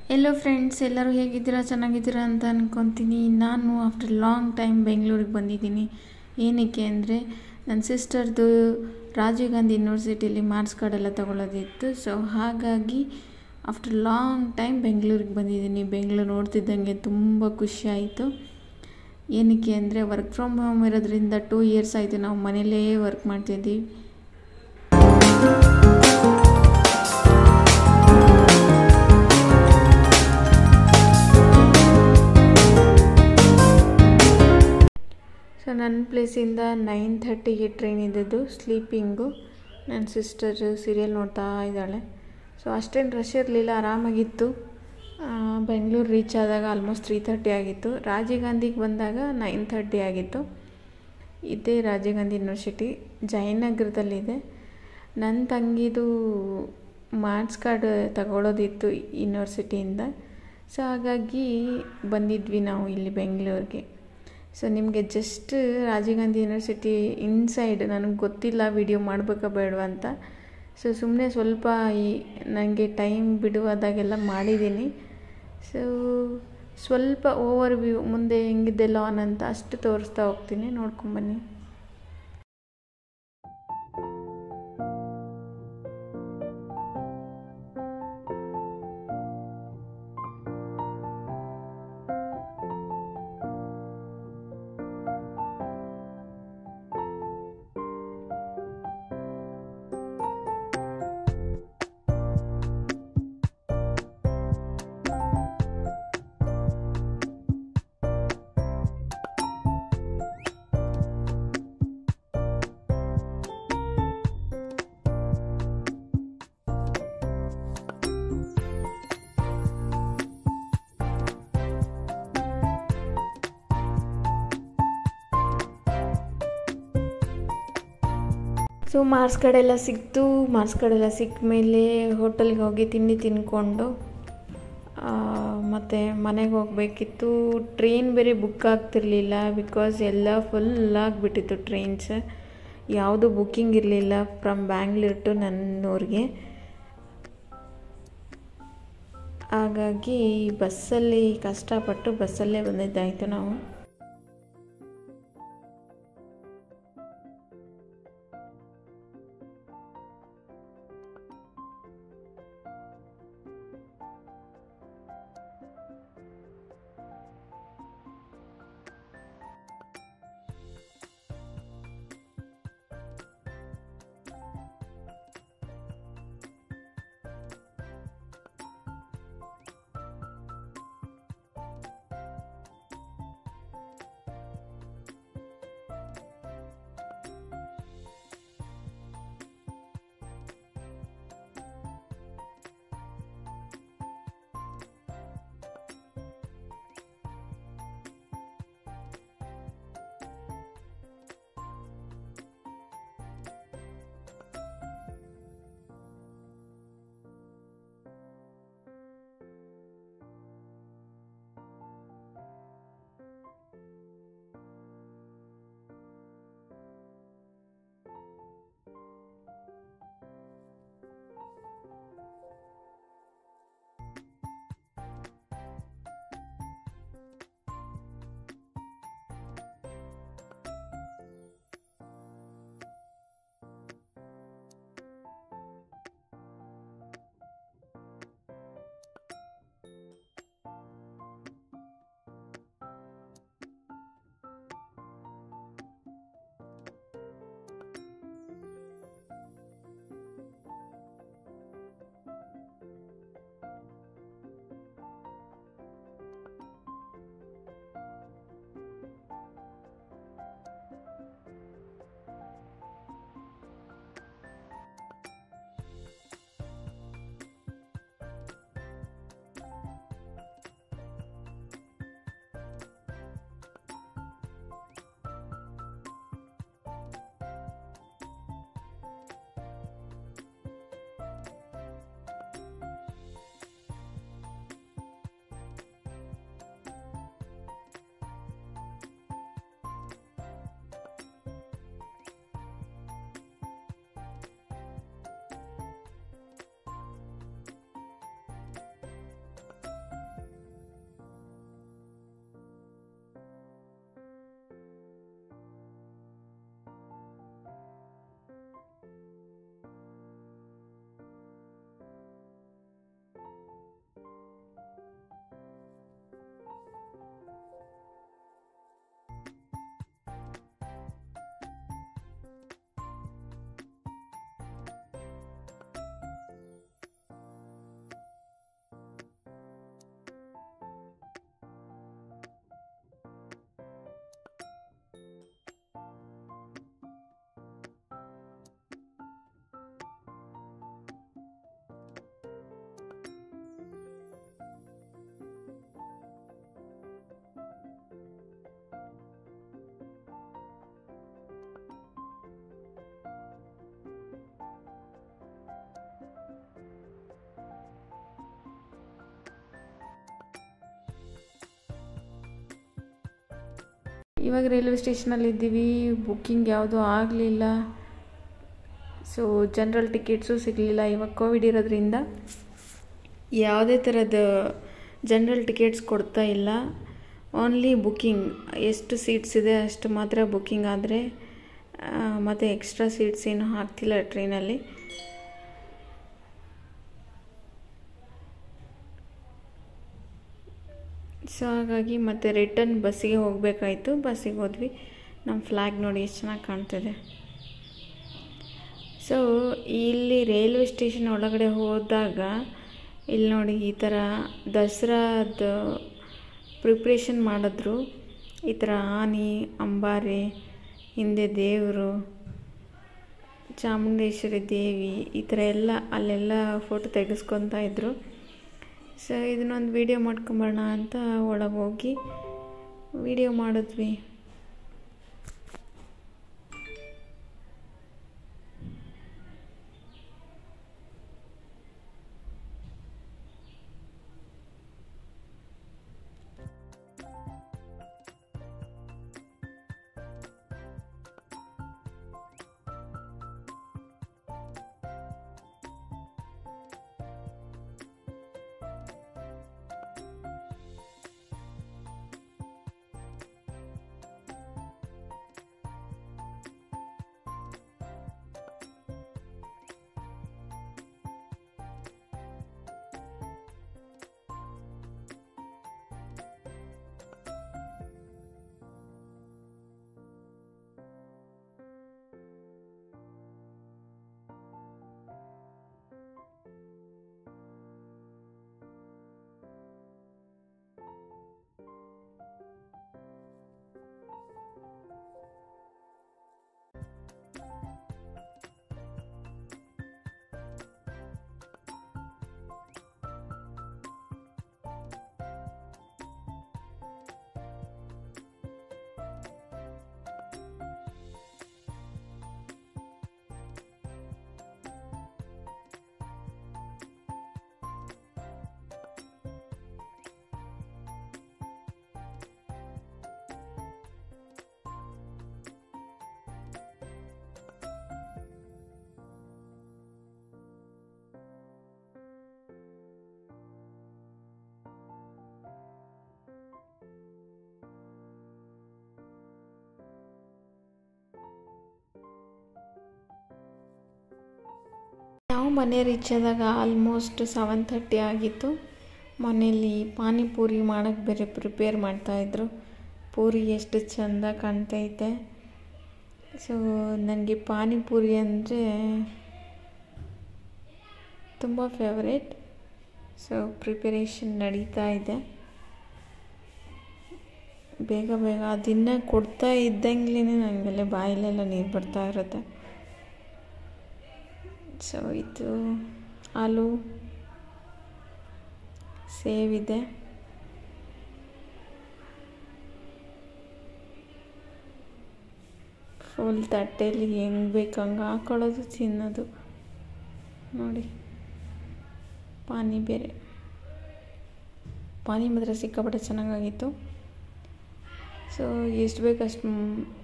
Hello friends, ಎಲ್ಲರೂ ಹೇಗಿದ್ದೀರಾ? ಚೆನ್ನಾಗಿದ್ದೀರಾ ಅಂತ ಅಂದ್ಕೊತೀನಿ. ನಾನು ಆಫ್ಟರ್ ಲಾಂಗ್ ಟೈಮ್ ಬೆಂಗಳೂರಿಗೆ ಬಂದಿದ್ದೀನಿ. ಏನಕ್ಕೆ ಅಂದರೆ ನನ್ನ ಸಿಸ್ಟರ್ದು ರಾಜೀವ್ ಗಾಂಧಿ ಯೂನಿವರ್ಸಿಟಿಯಲ್ಲಿ ಮಾರ್ಕ್ಸ್ ಕಾರ್ಡ್ ಎಲ್ಲ ತೊಗೊಳ್ಳೋದಿತ್ತು. ಸೊ ಹಾಗಾಗಿ ಆಫ್ಟರ್ ಲಾಂಗ್ ಟೈಮ್ ಬೆಂಗಳೂರಿಗೆ ಬಂದಿದ್ದೀನಿ. ಬೆಂಗಳೂರು ನೋಡ್ತಿದ್ದಂಗೆ ತುಂಬ ಖುಷಿ ಆಯಿತು. ಏನಕ್ಕೆ ಅಂದರೆ ವರ್ಕ್ ಫ್ರಮ್ ಹೋಮ್ ಇರೋದ್ರಿಂದ 2 ಇಯರ್ಸ್ ಆಯಿತು ನಾವು ಮನೇಲೇ ವರ್ಕ್ ಮಾಡ್ತಿದ್ದೀವಿ. ಸೊ ನನ್ನ ಪ್ಲೇಸಿಂದ 9:30ಗೆ ಟ್ರೈನ್ ಇದ್ದದ್ದು ಸ್ಲೀಪಿಂಗು. ನನ್ನ ಸಿಸ್ಟರ್ ಸೀರಿಯಲ್ ನೋಡ್ತಾ ಇದ್ದಾಳೆ. ಸೊ ಅಷ್ಟೇನು ರಶ್ ಇರಲಿಲ್ಲ, ಆರಾಮಾಗಿತ್ತು. ಬೆಂಗಳೂರು ರೀಚ್ ಆದಾಗ ಆಲ್ಮೋಸ್ಟ್ 3:30 ಆಗಿತ್ತು. ರಾಜೀವ್ ಗಾಂಧಿಗೆ ಬಂದಾಗ 9:30 ಆಗಿತ್ತು. ಇದೇ ರಾಜೀವ್ ಗಾಂಧಿ ಯೂನಿವರ್ಸಿಟಿ ಜಯನಗರದಲ್ಲಿದೆ. ನನ್ನ ತಂಗಿದು ಮಾರ್ಕ್ಸ್ ಕಾರ್ಡ್ ತಗೊಳ್ಳೋದಿತ್ತು ಯೂನಿವರ್ಸಿಟಿಯಿಂದ. ಸೊ ಹಾಗಾಗಿ ಬಂದಿದ್ವಿ ನಾವು ಇಲ್ಲಿ ಬೆಂಗಳೂರಿಗೆ. ಸೊ ನಿಮಗೆ just Rajiv Gandhi university inside ನನಗೆ ಗೊತ್ತಿಲ್ಲ ವಿಡಿಯೋ ಮಾಡಬೇಕಾ ಬೇಡವಾ ಅಂತ. ಸೊ ಸುಮ್ಮನೆ ಸ್ವಲ್ಪ ನನಗೆ ಟೈಮ್ ಬಿಡುವಾದಾಗೆಲ್ಲ ಮಾಡಿದ್ದೀನಿ. ಸೊ ಸ್ವಲ್ಪ ಓವರ್ ವ್ಯೂ ಮುಂದೆ ಹೆಂಗಿದೆ ಲಾನ್ ಅಂತ ಅಷ್ಟು ತೋರಿಸ್ತಾ ಹೋಗ್ತೀನಿ, ನೋಡ್ಕೊಂಬನ್ನಿ. ಸೊ ಮಾರ್ಕ್ಸ್ ಕಾರ್ಡ್ ಎಲ್ಲ ಸಿಕ್ತು. ಮಾರ್ಕ್ಸ್ ಕಾರ್ಡ್ ಎಲ್ಲ ಸಿಕ್ಕ ಮೇಲೆ ಹೋಟೆಲ್ಗೆ ಹೋಗಿ ತಿಂಡಿ ತಿಂದ್ಕೊಂಡು ಮತ್ತು ಮನೆಗೆ ಹೋಗಬೇಕಿತ್ತು. ಟ್ರೈನ್ ಬೇರೆ ಬುಕ್ ಆಗ್ತಿರಲಿಲ್ಲ, ಬಿಕಾಸ್ ಎಲ್ಲ ಫುಲ್ ಆಗಿಬಿಟ್ಟಿತ್ತು ಟ್ರೈನ್ಸ್. ಯಾವುದು ಬುಕ್ಕಿಂಗ್ ಇರಲಿಲ್ಲ ಫ್ರಮ್ ಬ್ಯಾಂಗ್ಳೂರ್ ಟು ನನ್ನೂರಿಗೆ. ಹಾಗಾಗಿ ಬಸ್ಸಲ್ಲಿ ಕಷ್ಟಪಟ್ಟು ಬಸ್ಸಲ್ಲೇ ಬಂದಿದ್ದಾಯಿತು ನಾವು. ಇವಾಗ ರೈಲ್ವೆ ಸ್ಟೇಷನಲ್ಲಿ ಇದ್ದೀವಿ, ಬುಕ್ಕಿಂಗ್ ಯಾವುದೂ ಆಗಲಿಲ್ಲ. ಸೊ ಜನರಲ್ ಟಿಕೆಟ್ಸು ಸಿಗಲಿಲ್ಲ. ಇವಾಗ ಕೋವಿಡ್ ಇರೋದ್ರಿಂದ ಯಾವುದೇ ಥರದ ಜನರಲ್ ಟಿಕೆಟ್ಸ್ ಕೊಡ್ತಾ ಇಲ್ಲ. ಓನ್ಲಿ ಬುಕ್ಕಿಂಗ್, ಎಷ್ಟು ಸೀಟ್ಸ್ ಇದೆ ಅಷ್ಟು ಮಾತ್ರ ಬುಕ್ಕಿಂಗ್ ಆದರೆ, ಮತ್ತು ಎಕ್ಸ್ಟ್ರಾ ಸೀಟ್ಸ್ ಏನು ಹಾಕ್ತಿಲ್ಲ ಟ್ರೈನಲ್ಲಿ. ಸೊ ಹಾಗಾಗಿ ಮತ್ತೆ ರಿಟರ್ನ್ ಬಸ್ಸಿಗೆ ಹೋಗಬೇಕಾಯ್ತು. ಬಸ್ಸಿಗೆ ಹೋದ್ವಿ. ನಮ್ಮ ಫ್ಲ್ಯಾಗ್ ನೋಡಿ ಎಷ್ಟು ಚೆನ್ನಾಗಿ ಕಾಣ್ತಿದೆ. ಸೊ ಇಲ್ಲಿ ರೈಲ್ವೆ ಸ್ಟೇಷನ್ ಒಳಗಡೆ ಹೋದಾಗ ಇಲ್ಲಿ ನೋಡಿ ಈ ಥರ ದಸರಾದ ಪ್ರಿಪ್ರೇಷನ್ ಮಾಡಿದ್ರು. ಈ ಥರ ಆನೆ, ಅಂಬಾರಿ, ಹಿಂದೆ ದೇವರು, ಚಾಮುಂಡೇಶ್ವರಿ ದೇವಿ, ಈ ಥರ ಎಲ್ಲ ಅಲ್ಲೆಲ್ಲ ಫೋಟೋ ತೆಗೆಸ್ಕೊತಾ ಇದ್ರು. ಸೊ ಇದನ್ನೊಂದು ವೀಡಿಯೋ ಮಾಡ್ಕೊಂಬರೋಣ ಅಂತ ಒಳಗೆ ಹೋಗಿ ವೀಡಿಯೋ ಮಾಡಿದ್ವಿ. ನಾವು ಮನೆ ರೀಚ್ ಆದಾಗ ಆಲ್ಮೋಸ್ಟ್ 7:30 ಆಗಿತ್ತು. ಮನೆಯಲ್ಲಿ ಪಾನಿಪೂರಿ ಮಾಡೋಕ್ಕೆ ಬೇರೆ ಪ್ರಿಪೇರ್ ಮಾಡ್ತಾಯಿದ್ರು. ಪೂರಿ ಎಷ್ಟು ಚೆಂದ ಕಾಣ್ತೈತೆ. ಸೊ ನನಗೆ ಪಾನಿಪೂರಿ ಅಂದರೆ ತುಂಬ ಫೇವ್ರೇಟ್. ಸೊ ಪ್ರಿಪರೇಷನ್ ನಡೀತಾ ಇದೆ. ಬೇಗ ಬೇಗ ಅದನ್ನು ಕೊಡ್ತಾ ಇದ್ದಂಗ್ಲೇ ನನಗೆಲ್ಲ ಬಾಯಲ್ಲೆಲ್ಲ ನೀರು ಬರ್ತಾ ಇರುತ್ತೆ. ಸೊ ಇದು ಆಲೂ ಸೇವಿದೆ. ಫುಲ್ ತಟ್ಟೆಯಲ್ಲಿ ಹೆಂಗೆ ಬೇಕು ಹಂಗೆ ಹಾಕೊಳ್ಳೋದು, ತಿನ್ನೋದು. ನೋಡಿ ಪಾನಿ ಬೇರೆ. ಪಾನಿ ಮಾತ್ರ ಸಿಕ್ಕಾಪಟ್ಟೆ ಚೆನ್ನಾಗಾಗಿತ್ತು. ಸೊ ಎಷ್ಟು ಬೇಕಷ್ಟು